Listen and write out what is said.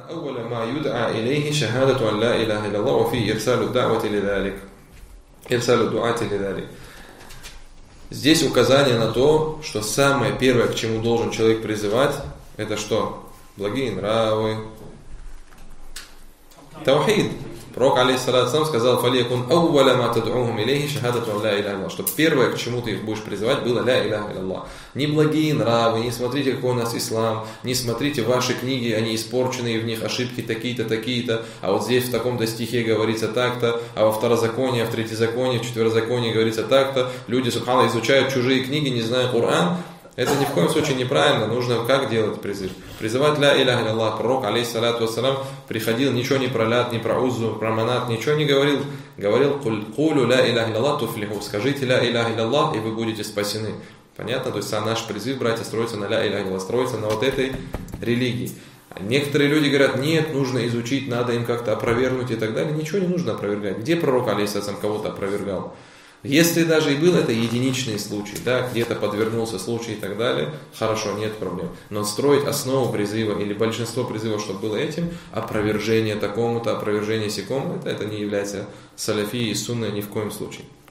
أول ما يدعى إليه شهادة أن لا إله إلا الله وفي إرسال الدعوة لذلك. إرسال الدعاة لذلك. Здесь указание на то, что самое первое, к чему должен человек призывать, это что? Благие нравы. Таухид. Пророк, алейхиссалату сказал: «Фалиякун ауваля ма тад'ухум илейхи шахадату ан ла иляха илляллах», чтобы первое, к чему ты их будешь призывать, было ля иляха илляллах. Не благие нравы, не смотрите, какой у нас ислам, не смотрите ваши книги, они испорчены, в них ошибки такие-то, такие-то, а вот здесь в таком-то стихе говорится так-то, а во второзаконии, в третьезаконии, в четверозаконии говорится так-то. Люди, субхана, изучают чужие книги, не зная Коран. Это ни в коем случае неправильно. Нужно как делать призыв? Призывать ля иляха илляллах. Пророк, алейхиссалату вассалам, приходил, ничего не про лят, не про уззу, про манат, ничего не говорил. Говорил: «Кулю ля иляха илляллах туфлиху». Скажите ля иляха илляллах, и вы будете спасены. Понятно? То есть наш призыв, братья, строится на ля иляха илляллах, строится на вот этой религии. Некоторые люди говорят: нет, нужно изучить, надо им как-то опровергнуть и так далее. Ничего не нужно опровергать. Где пророк, алейхиссалам, кого-то опровергал? Если даже и был это единичный случай, да, где-то подвернулся случай и так далее, хорошо, нет проблем. Но строить основу призыва или большинство призывов, чтобы было этим, опровержение такому-то, опровержение сякому, это не является салафией и сунной ни в коем случае.